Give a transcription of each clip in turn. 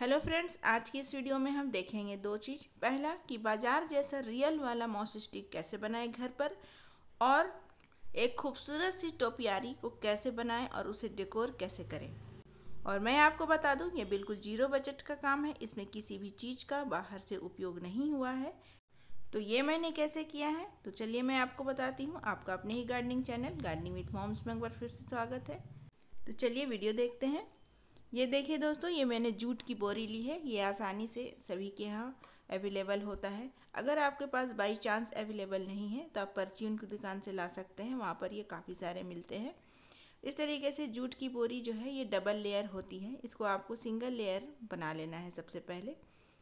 Hello friends, आज की इस वीडियो में हम देखेंगे दो चीज़। पहला कि बाजार जैसा रियल वाला मॉस स्टिक कैसे बनाएं घर पर, और एक खूबसूरत सी टोपियारी को कैसे बनाएं और उसे डेकोर कैसे करें। और मैं आपको बता दूं, ये बिल्कुल जीरो बजट का काम है। इसमें किसी भी चीज़ का बाहर से उपयोग नहीं हुआ है। तो ये मैंने कैसे किया है, तो चलिए मैं आपको बताती हूँ। आपका अपने ही gardening channel gardening with moms में एक बार फिर से स्वागत है। तो चलिए वीडियो देखते हैं। ये देखिए दोस्तों, ये मैंने जूट की बोरी ली है। ये आसानी से सभी के यहाँ अवेलेबल होता है। अगर आपके पास बाई चांस अवेलेबल नहीं है तो आप परचून की दुकान से ला सकते हैं, वहाँ पर ये काफ़ी सारे मिलते हैं। इस तरीके से जूट की बोरी जो है ये डबल लेयर होती है। इसको आपको सिंगल लेयर बना लेना है। सबसे पहले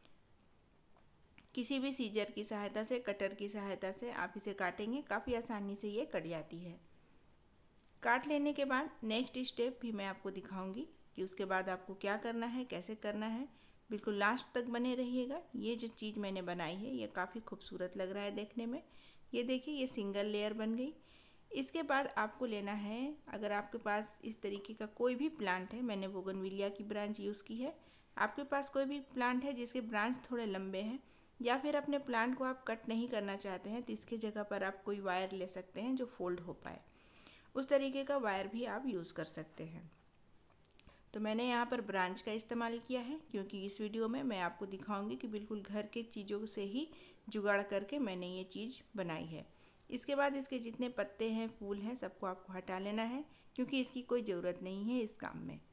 किसी भी सीजर की सहायता से, कटर की सहायता से आप इसे काटेंगे, काफ़ी आसानी से ये कट जाती है। काट लेने के बाद नेक्स्ट स्टेप भी मैं आपको दिखाऊंगी कि उसके बाद आपको क्या करना है, कैसे करना है। बिल्कुल लास्ट तक बने रहिएगा। ये जो चीज़ मैंने बनाई है ये काफ़ी खूबसूरत लग रहा है देखने में। ये देखिए, ये सिंगल लेयर बन गई। इसके बाद आपको लेना है, अगर आपके पास इस तरीके का कोई भी प्लांट है, मैंने बोगनविलिया की ब्रांच यूज़ की है। आपके पास कोई भी प्लांट है जिसके ब्रांच थोड़े लंबे हैं, या फिर अपने प्लांट को आप कट नहीं करना चाहते हैं, तो इसकी जगह पर आप कोई वायर ले सकते हैं जो फोल्ड हो पाए। उस तरीके का वायर भी आप यूज़ कर सकते हैं। तो मैंने यहाँ पर ब्रांच का इस्तेमाल किया है, क्योंकि इस वीडियो में मैं आपको दिखाऊंगी कि बिल्कुल घर के चीज़ों से ही जुगाड़ करके मैंने ये चीज़ बनाई है। इसके बाद इसके जितने पत्ते हैं, फूल हैं, सबको आपको हटा लेना है, क्योंकि इसकी कोई ज़रूरत नहीं है इस काम में।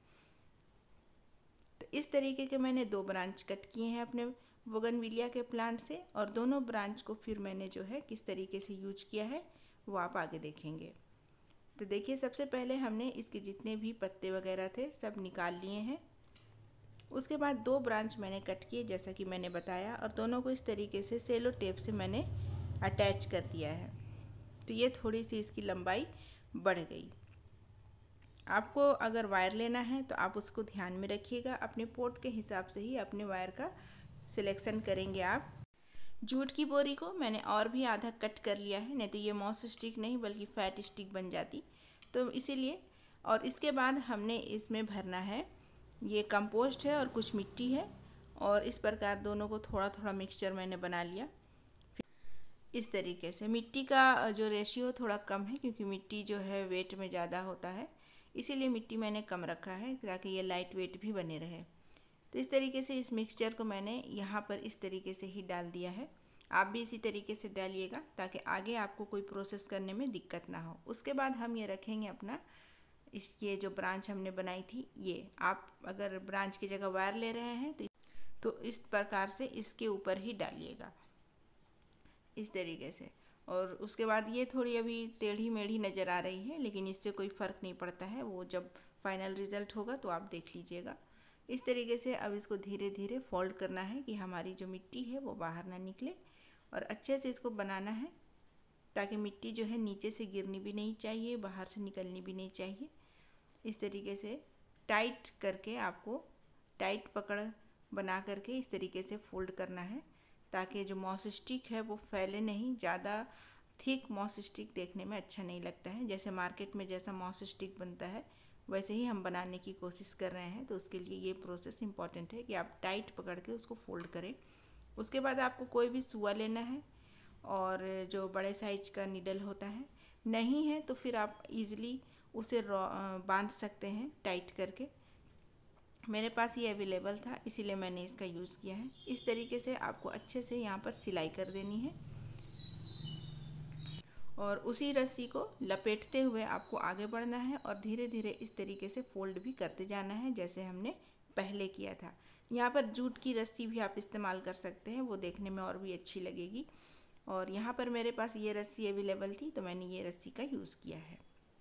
तो इस तरीके के मैंने दो ब्रांच कट किए हैं अपने बोगनविलिया के प्लांट से, और दोनों ब्रांच को फिर मैंने जो है किस तरीके से यूज किया है वो आप आगे देखेंगे। तो देखिए, सबसे पहले हमने इसके जितने भी पत्ते वगैरह थे सब निकाल लिए हैं। उसके बाद दो ब्रांच मैंने कट किए जैसा कि मैंने बताया, और दोनों को इस तरीके से सेलो टेप से मैंने अटैच कर दिया है। तो ये थोड़ी सी इसकी लंबाई बढ़ गई। आपको अगर वायर लेना है तो आप उसको ध्यान में रखिएगा। अपने पोर्ट के हिसाब से ही अपने वायर का सिलेक्शन करेंगे आप। जूट की बोरी को मैंने और भी आधा कट कर लिया है, नहीं तो ये मॉस स्टिक नहीं बल्कि फैट स्टिक बन जाती, तो इसीलिए। और इसके बाद हमने इसमें भरना है, ये कंपोस्ट है और कुछ मिट्टी है, और इस प्रकार दोनों को थोड़ा थोड़ा मिक्सचर मैंने बना लिया। इस तरीके से मिट्टी का जो रेशियो थोड़ा कम है, क्योंकि मिट्टी जो है वेट में ज़्यादा होता है, इसीलिए मिट्टी मैंने कम रखा है ताकि ये लाइट वेट भी बने रहे। तो इस तरीके से इस मिक्सचर को मैंने यहाँ पर इस तरीके से ही डाल दिया है। आप भी इसी तरीके से डालिएगा ताकि आगे आपको कोई प्रोसेस करने में दिक्कत ना हो। उसके बाद हम ये रखेंगे अपना ये जो ब्रांच हमने बनाई थी, ये आप अगर ब्रांच की जगह वायर ले रहे हैं तो इस प्रकार से इसके ऊपर ही डालिएगा, इस तरीके से। और उसके बाद ये थोड़ी अभी टेढ़ी मेढ़ी नज़र आ रही है, लेकिन इससे कोई फ़र्क नहीं पड़ता है, वो जब फाइनल रिज़ल्ट होगा तो आप देख लीजिएगा। इस तरीके से अब इसको धीरे धीरे फोल्ड करना है कि हमारी जो मिट्टी है वो बाहर ना निकले, और अच्छे से इसको बनाना है ताकि मिट्टी जो है नीचे से गिरनी भी नहीं चाहिए, बाहर से निकलनी भी नहीं चाहिए। इस तरीके से टाइट करके आपको टाइट पकड़ बना करके इस तरीके से फोल्ड करना है, ताकि जो मॉस स्टिक है वो फैले नहीं। ज़्यादा थिक मॉस स्टिक देखने में अच्छा नहीं लगता है। जैसे मार्केट में जैसा मॉस स्टिक बनता है वैसे ही हम बनाने की कोशिश कर रहे हैं, तो उसके लिए ये प्रोसेस इंपॉर्टेंट है कि आप टाइट पकड़ के उसको फोल्ड करें। उसके बाद आपको कोई भी सुआ लेना है, और जो बड़े साइज का नीडल होता है, नहीं है तो फिर आप इजीली उसे बांध सकते हैं टाइट करके। मेरे पास ये अवेलेबल था इसीलिए मैंने इसका यूज़ किया है। इस तरीके से आपको अच्छे से यहाँ पर सिलाई कर देनी है, और उसी रस्सी को लपेटते हुए आपको आगे बढ़ना है, और धीरे धीरे इस तरीके से फोल्ड भी करते जाना है जैसे हमने पहले किया था। यहाँ पर जूट की रस्सी भी आप इस्तेमाल कर सकते हैं, वो देखने में और भी अच्छी लगेगी। और यहाँ पर मेरे पास ये रस्सी अवेलेबल थी तो मैंने ये रस्सी का यूज़ किया है।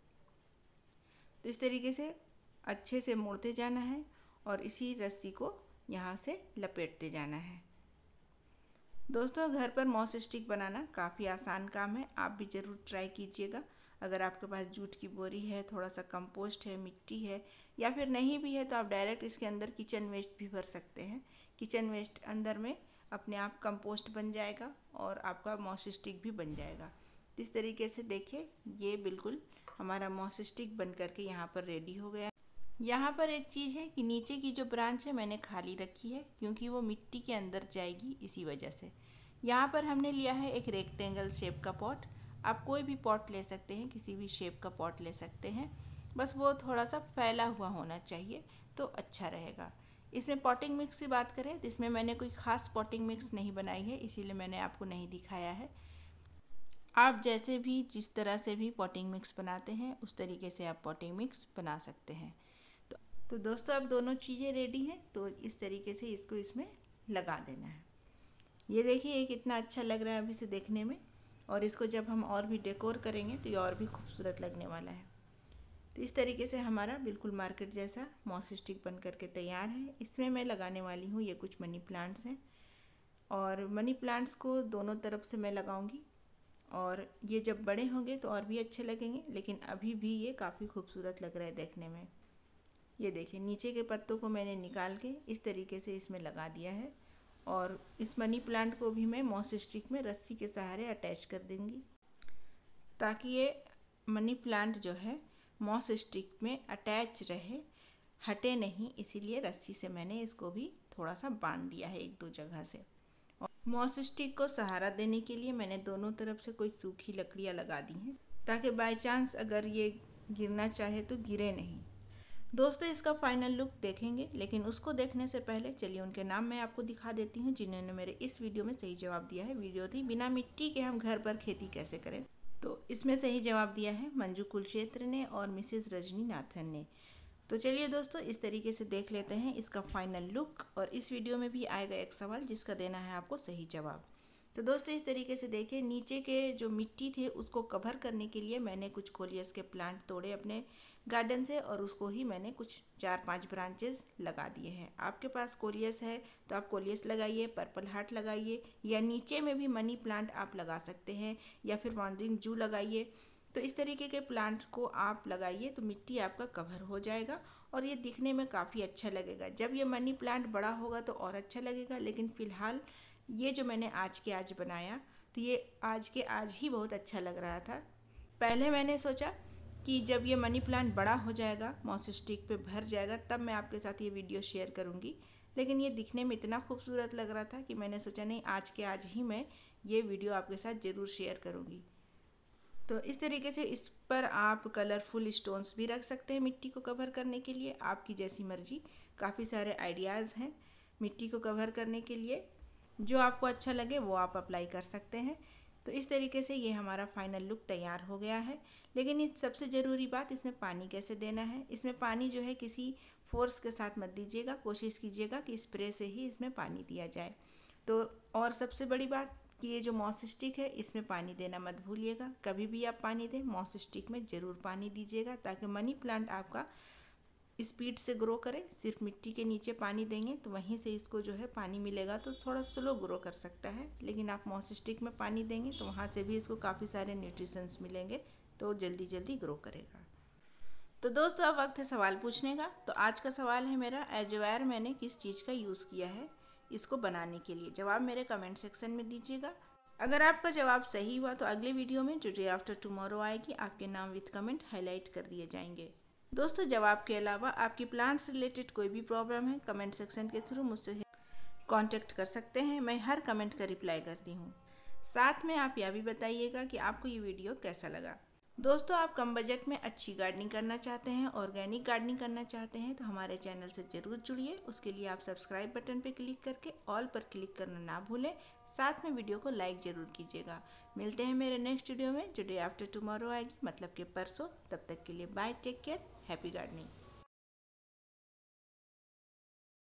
तो इस तरीके से अच्छे से मोड़ते जाना है, और इसी रस्सी को यहाँ से लपेटते जाना है। दोस्तों, घर पर मॉस स्टिक बनाना काफ़ी आसान काम है, आप भी ज़रूर ट्राई कीजिएगा। अगर आपके पास जूट की बोरी है, थोड़ा सा कंपोस्ट है, मिट्टी है, या फिर नहीं भी है तो आप डायरेक्ट इसके अंदर किचन वेस्ट भी भर सकते हैं। किचन वेस्ट अंदर में अपने आप कंपोस्ट बन जाएगा और आपका मॉस स्टिक भी बन जाएगा। इस तरीके से देखिए, ये बिल्कुल हमारा मॉस स्टिक बन करके यहाँ पर रेडी हो गया। यहाँ पर एक चीज़ है कि नीचे की जो ब्रांच है मैंने खाली रखी है, क्योंकि वो मिट्टी के अंदर जाएगी, इसी वजह से। यहाँ पर हमने लिया है एक रेक्टेंगल शेप का पॉट। आप कोई भी पॉट ले सकते हैं, किसी भी शेप का पॉट ले सकते हैं, बस वो थोड़ा सा फैला हुआ होना चाहिए तो अच्छा रहेगा। इसमें पॉटिंग मिक्स की बात करें तो इसमें मैंने कोई ख़ास पॉटिंग मिक्स नहीं बनाई है, इसीलिए मैंने आपको नहीं दिखाया है। आप जैसे भी जिस तरह से भी पॉटिंग मिक्स बनाते हैं उस तरीके से आप पॉटिंग मिक्स बना सकते हैं। तो दोस्तों अब दोनों चीज़ें रेडी हैं, तो इस तरीके से इसको इसमें लगा देना है। ये देखिए ये कितना अच्छा लग रहा है अभी से देखने में, और इसको जब हम और भी डेकोर करेंगे तो ये और भी खूबसूरत लगने वाला है। तो इस तरीके से हमारा बिल्कुल मार्केट जैसा मॉस स्टिक बन करके तैयार है। इसमें मैं लगाने वाली हूँ ये कुछ मनी प्लांट्स हैं, और मनी प्लांट्स को दोनों तरफ से मैं लगाऊंगी, और ये जब बड़े होंगे तो और भी अच्छे लगेंगे, लेकिन अभी भी ये काफ़ी खूबसूरत लग रहा है देखने में। ये देखिए नीचे के पत्तों को मैंने निकाल के इस तरीके से इसमें लगा दिया है, और इस मनी प्लांट को भी मैं मॉस स्टिक में रस्सी के सहारे अटैच कर दूँगी, ताकि ये मनी प्लांट जो है मॉस स्टिक में अटैच रहे, हटे नहीं। इसीलिए रस्सी से मैंने इसको भी थोड़ा सा बांध दिया है एक दो जगह से। और मॉस स्टिक को सहारा देने के लिए मैंने दोनों तरफ से कोई सूखी लकड़ियाँ लगा दी हैं, ताकि बाय चांस अगर ये गिरना चाहे तो गिरे नहीं। दोस्तों इसका फाइनल लुक देखेंगे, लेकिन उसको देखने से पहले चलिए उनके नाम मैं आपको दिखा देती हूँ जिन्होंने मेरे इस वीडियो में सही जवाब दिया है। वीडियो थी बिना मिट्टी के हम घर पर खेती कैसे करें, तो इसमें सही जवाब दिया है मंजू कुलक्षेत्र ने और मिसेस रजनी नाथन ने। तो चलिए दोस्तों इस तरीके से देख लेते हैं इसका फाइनल लुक, और इस वीडियो में भी आएगा एक सवाल जिसका देना है आपको सही जवाब। तो दोस्तों इस तरीके से देखिए नीचे के जो मिट्टी थे उसको कवर करने के लिए मैंने कुछ कोलियस के प्लांट तोड़े अपने गार्डन से, और उसको ही मैंने कुछ 4-5 ब्रांचेस लगा दिए हैं। आपके पास कोलियस है तो आप कोलियस लगाइए, पर्पल हार्ट लगाइए, या नीचे में भी मनी प्लांट आप लगा सकते हैं, या फिर वॉन्डरिंग जू लगाइए। तो इस तरीके के प्लांट्स को आप लगाइए तो मिट्टी आपका कवर हो जाएगा, और ये दिखने में काफ़ी अच्छा लगेगा। जब ये मनी प्लांट बड़ा होगा तो और अच्छा लगेगा, लेकिन फ़िलहाल ये जो मैंने आज के आज बनाया तो ये आज के आज ही बहुत अच्छा लग रहा था। पहले मैंने सोचा कि जब ये मनी प्लांट बड़ा हो जाएगा, मॉस स्टिक पे भर जाएगा, तब मैं आपके साथ ये वीडियो शेयर करूँगी, लेकिन ये दिखने में इतना खूबसूरत लग रहा था कि मैंने सोचा नहीं आज के आज ही मैं ये वीडियो आपके साथ ज़रूर शेयर करूँगी। तो इस तरीके से इस पर आप कलरफुल स्टोन्स भी रख सकते हैं मिट्टी को कवर करने के लिए, आपकी जैसी मर्जी। काफ़ी सारे आइडियाज़ हैं मिट्टी को कवर करने के लिए, जो आपको अच्छा लगे वो आप अप्लाई कर सकते हैं। तो इस तरीके से ये हमारा फाइनल लुक तैयार हो गया है। लेकिन इस सबसे ज़रूरी बात, इसमें पानी कैसे देना है। इसमें पानी जो है किसी फोर्स के साथ मत दीजिएगा, कोशिश कीजिएगा कि स्प्रे से ही इसमें पानी दिया जाए। तो और सबसे बड़ी बात कि ये जो मॉस स्टिक है इसमें पानी देना मत भूलिएगा। कभी भी आप पानी दें मॉस स्टिक में ज़रूर पानी दीजिएगा, ताकि मनी प्लांट आपका स्पीड से ग्रो करे। सिर्फ मिट्टी के नीचे पानी देंगे तो वहीं से इसको जो है पानी मिलेगा, तो थोड़ा स्लो ग्रो कर सकता है। लेकिन आप मॉस स्टिक में पानी देंगे तो वहाँ से भी इसको काफ़ी सारे न्यूट्रिशंस मिलेंगे, तो जल्दी जल्दी ग्रो करेगा। तो दोस्तों अब वक्त है सवाल पूछने का। तो आज का सवाल है मेरा, एजवायर मैंने किस चीज़ का यूज़ किया है इसको बनाने के लिए। जवाब मेरे कमेंट सेक्शन में दीजिएगा। अगर आपका जवाब सही हुआ तो अगले वीडियो में जो डे आफ्टर टुमारो आएगी, आपके नाम विद कमेंट हाईलाइट कर दिए जाएंगे। दोस्तों जवाब के अलावा आपकी प्लांट से रिलेटेड कोई भी प्रॉब्लम है, कमेंट सेक्शन के थ्रू मुझसे कांटेक्ट कर सकते हैं। मैं हर कमेंट का रिप्लाई करती हूँ। साथ में आप यह भी बताइएगा कि आपको ये वीडियो कैसा लगा। दोस्तों आप कम बजट में अच्छी गार्डनिंग करना चाहते हैं, ऑर्गेनिक गार्डनिंग करना चाहते हैं, तो हमारे चैनल से ज़रूर जुड़िए। उसके लिए आप सब्सक्राइब बटन पर क्लिक करके ऑल पर क्लिक करना ना भूलें। साथ में वीडियो को लाइक ज़रूर कीजिएगा। मिलते हैं मेरे नेक्स्ट वीडियो में जो डे आफ्टर टुमारो आएगी, मतलब कि परसों। तब तक के लिए bye, take care, happy gardening.